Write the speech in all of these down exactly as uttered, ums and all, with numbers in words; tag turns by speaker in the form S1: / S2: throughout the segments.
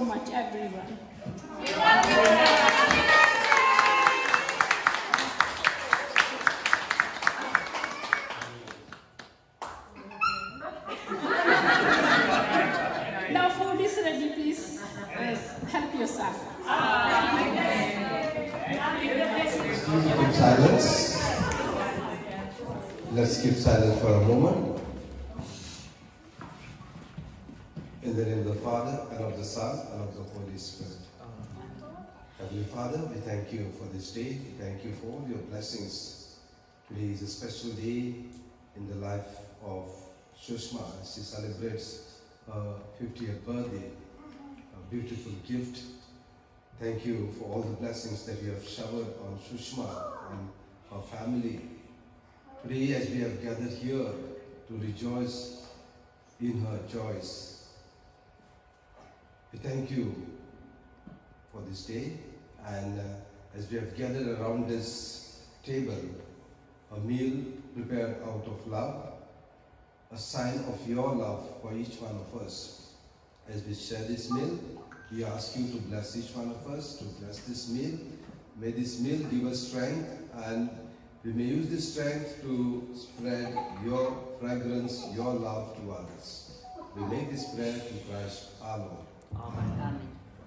S1: much, everyone. Now food is ready, please uh, help yourself.
S2: Keep silence. Let's keep silence for a moment. In the name of the Father, and of the Son, and of the Holy Spirit. Heavenly Father, we thank you for this day. We thank you for all your blessings. Today is a special day in the life of Sushma as she celebrates her fiftieth birthday. A beautiful gift. Thank you for all the blessings that you have showered on Sushma and her family. Today, as we have gathered here to rejoice in her joys, we thank you for this day, and uh, as we have gathered around this table, a meal prepared out of love, a sign of your love for each one of us. As we share this meal, we ask you to bless each one of us, to bless this meal. May this meal give us strength, and we may use this strength to spread your fragrance, your love to others. We make this prayer to Christ our Lord. Amen.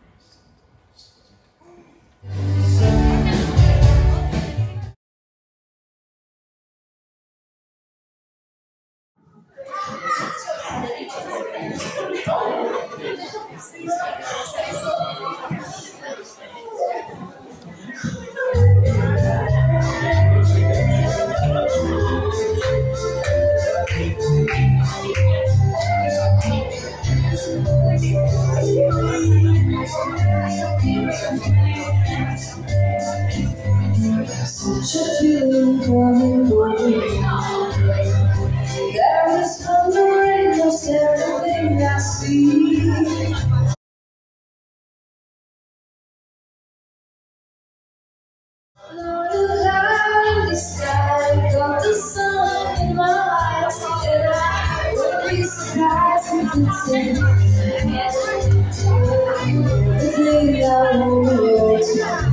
S3: Such a feeling coming over me. There is thunder in most everything I see. Not a cloud in the sky, got the sun in my eyes, and I wouldn't be surprised if it's in the thing I want to wear tonight.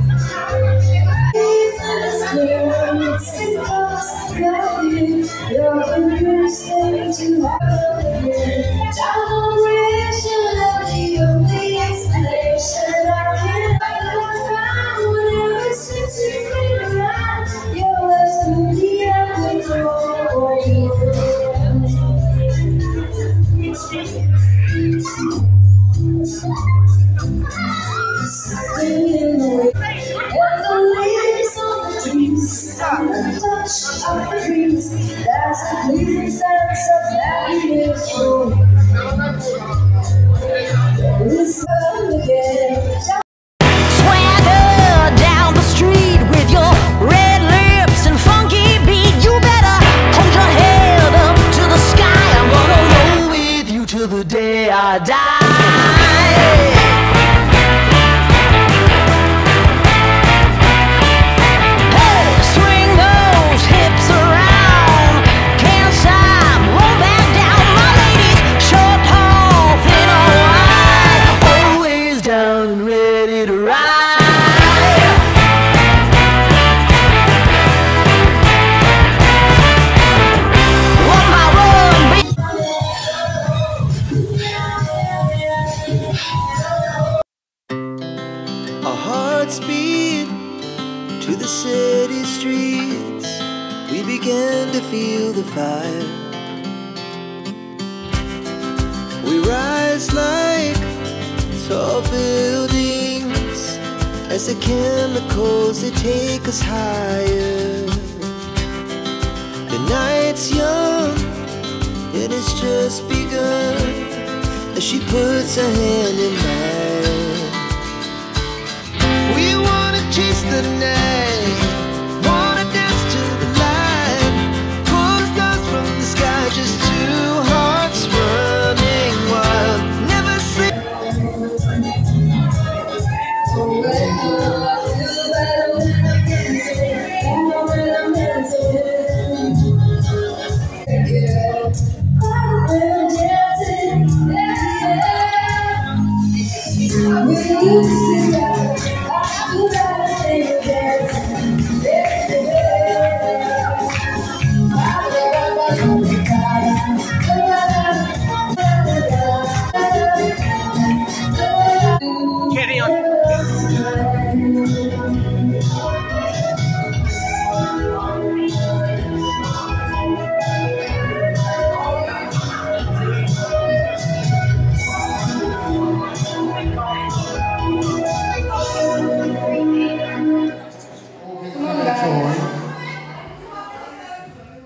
S3: It's impossible, you're the first thing to happen. Toleration of the only explanation I can find. Whenever since you've been around, your last movie I've been something in the way, and the leaves on the trees, and the touch of the breeze. There's a clear sense of happiness. This time again.
S4: Swagger down the street with your red lips and funky beat. You better hold your head up to the sky. I'm gonna roll with you till the day I die.
S5: To the city streets, we began to feel the fire. We rise like tall buildings as the chemicals, they take us higher. The night's young and it's just begun as she puts her hand in mine. We wanna chase the night, wanna dance to the light, pull the stars from the sky, just two hearts running wild. Never say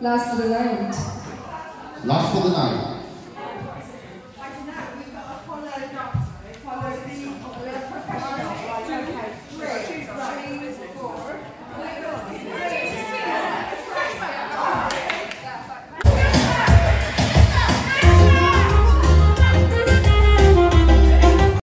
S1: Last for the night.
S6: Last for the night.